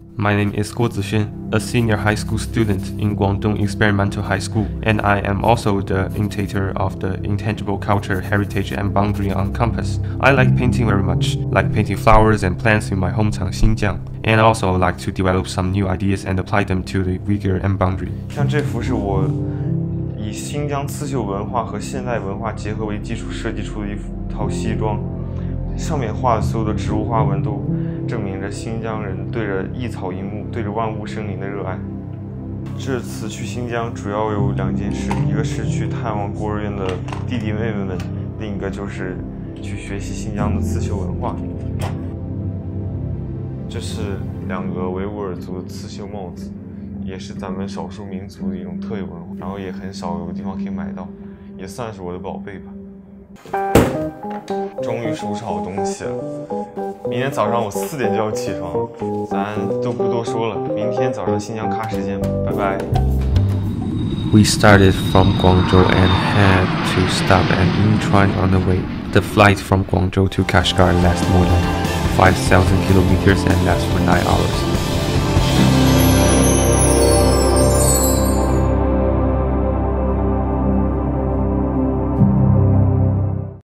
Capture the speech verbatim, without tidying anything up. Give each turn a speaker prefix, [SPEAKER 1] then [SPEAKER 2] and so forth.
[SPEAKER 1] My name is Guo Zixuan, a senior high school student in Guangdong Experimental High School, and I am also the initiator of the Intangible Culture, Heritage and Boundary on Campus. I like painting very much, like painting flowers and plants in my hometown Xinjiang, and also like to develop some new ideas and apply them to the Uyghur and boundary.
[SPEAKER 2] 像这幅是我以新疆刺绣文化和现代文化结合为基础设计出的一套西装，上面画的所有的植物花纹都证明着新疆人对着一草一木、对着万物生灵的热爱。这次去新疆主要有两件事，一个是去探望孤儿院的弟弟妹妹们，另一个就是去学习新疆的刺绣文化。这是两个维吾尔族的刺绣帽子，也是咱们少数民族的一种特有文化，然后也很少有地方可以买到，也算是我的宝贝吧。终于收拾好东西了，明天早上我四点就要起床，咱就不多说了，明天早上新疆咖时间，拜拜。
[SPEAKER 1] We started from Guangzhou and had to stop at Yinchuan on the way. The flight from Guangzhou to Kashgar lasts more than five thousand kilometers and lasts for nine hours.